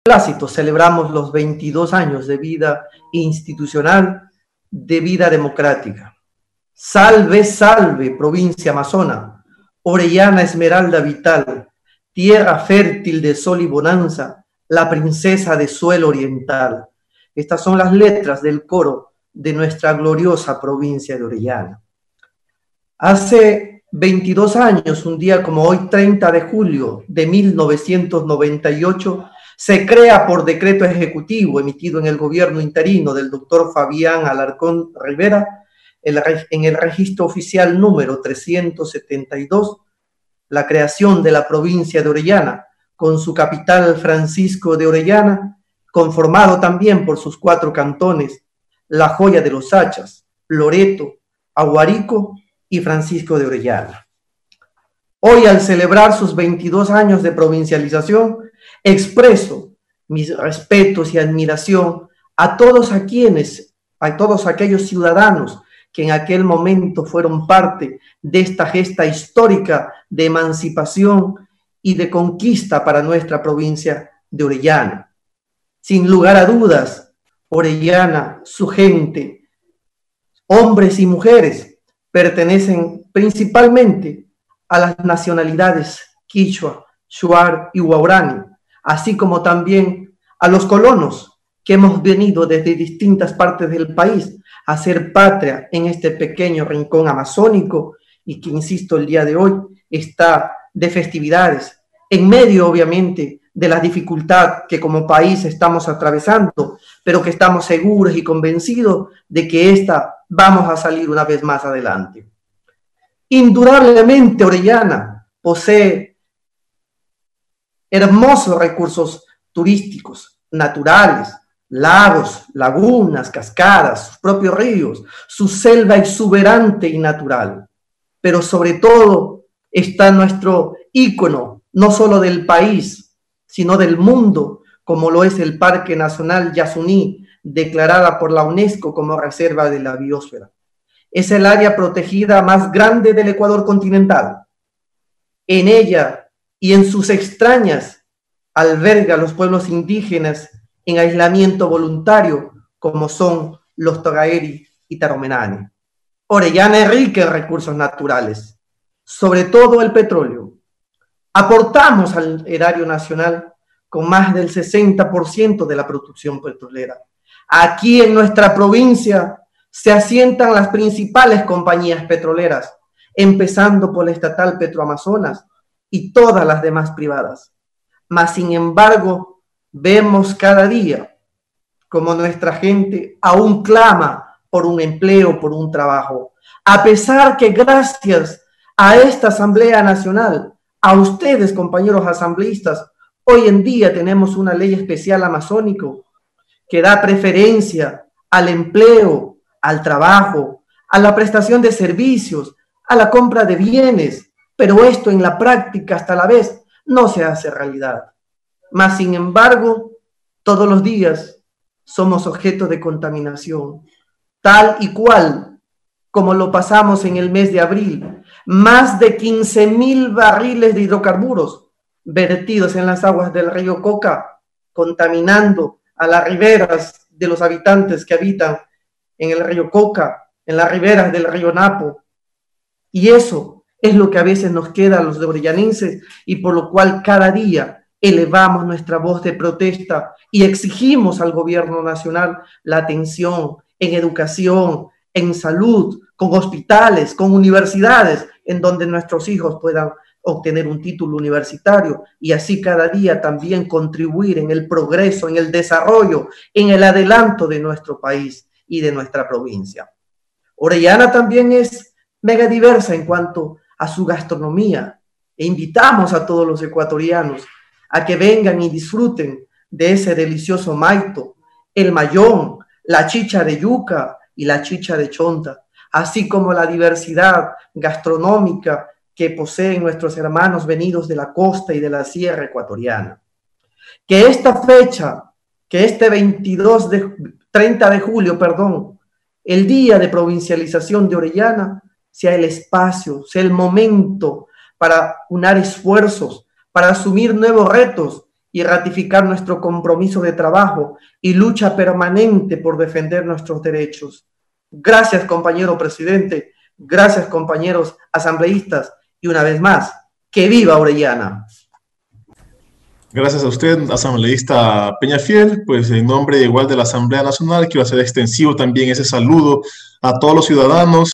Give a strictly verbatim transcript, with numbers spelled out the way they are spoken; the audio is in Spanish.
beneplácito celebramos los veintidós años de vida institucional, de vida democrática. Salve, salve, provincia amazona, Orellana esmeralda vital, tierra fértil de sol y bonanza, la princesa de suelo oriental. Estas son las letras del coro de nuestra gloriosa provincia de Orellana. Hace veintidós años, un día como hoy, treinta de julio de mil novecientos noventa y ocho, se crea por decreto ejecutivo emitido en el gobierno interino del doctor Fabián Alarcón Rivera, el, en el registro oficial número trescientos setenta y dos, la creación de la provincia de Orellana, con su capital Francisco de Orellana, conformado también por sus cuatro cantones, La Joya de los Hachas, Loreto, Aguarico y Francisco de Orellana. Hoy, al celebrar sus veintidós años de provincialización, expreso mis respetos y admiración a todos a quienes, a todos aquellos ciudadanos que en aquel momento fueron parte de esta gesta histórica de emancipación y de conquista para nuestra provincia de Orellana. Sin lugar a dudas, Orellana, su gente, hombres y mujeres, pertenecen principalmente a las nacionalidades quichua, shuar y guaraní, así como también a los colonos que hemos venido desde distintas partes del país a hacer patria en este pequeño rincón amazónico y que, insisto, el día de hoy está de festividades, en medio, obviamente, de la dificultad que como país estamos atravesando, pero que estamos seguros y convencidos de que esta vamos a salir una vez más adelante. Indudablemente, Orellana posee hermosos recursos turísticos, naturales, lagos, lagunas, cascadas, sus propios ríos, su selva exuberante y natural. Pero sobre todo está nuestro ícono, no solo del país, sino del mundo, como lo es el Parque Nacional Yasuní, declarada por la UNESCO como Reserva de la Biosfera. Es el área protegida más grande del Ecuador continental. En ella y en sus extrañas alberga a los pueblos indígenas en aislamiento voluntario, como son los Togaeri y Taromenani. Orellana es rica en recursos naturales, sobre todo el petróleo. Aportamos al erario nacional con más del sesenta por ciento de la producción petrolera. Aquí en nuestra provincia se asientan las principales compañías petroleras, empezando por la estatal Petroamazonas y todas las demás privadas. Mas, sin embargo, vemos cada día como nuestra gente aún clama por un empleo, por un trabajo, a pesar que gracias a esta Asamblea Nacional, a ustedes, compañeros asambleístas, hoy en día tenemos una ley especial amazónico que da preferencia al empleo, al trabajo, a la prestación de servicios, a la compra de bienes, pero esto en la práctica hasta la vez no se hace realidad. Mas, sin embargo, todos los días somos objeto de contaminación, tal y cual como lo pasamos en el mes de abril, más de quince mil barriles de hidrocarburos vertidos en las aguas del río Coca, contaminando a las riberas de los habitantes que habitan en el río Coca, en las riberas del río Napo. Y eso es lo que a veces nos queda a los orellanenses y por lo cual cada día elevamos nuestra voz de protesta y exigimos al gobierno nacional la atención en educación, en salud, con hospitales, con universidades, en donde nuestros hijos puedan obtener un título universitario y así cada día también contribuir en el progreso, en el desarrollo, en el adelanto de nuestro país y de nuestra provincia. Orellana también es mega diversa en cuanto a su gastronomía e invitamos a todos los ecuatorianos a que vengan y disfruten de ese delicioso maito, el mayón, la chicha de yuca y la chicha de chonta, así como la diversidad gastronómica que poseen nuestros hermanos venidos de la costa y de la sierra ecuatoriana. Que esta fecha, que este veintidós de, treinta de julio, perdón, el día de provincialización de Orellana, sea el espacio, sea el momento para unar esfuerzos, para asumir nuevos retos y y ratificar nuestro compromiso de trabajo y lucha permanente por defender nuestros derechos. Gracias, compañero presidente. Gracias, compañeros asambleístas. Y una vez más, ¡que viva Orellana! Gracias a usted, asambleísta Peñafiel. Pues en nombre igual de la Asamblea Nacional, quiero hacer extensivo también ese saludo a todos los ciudadanos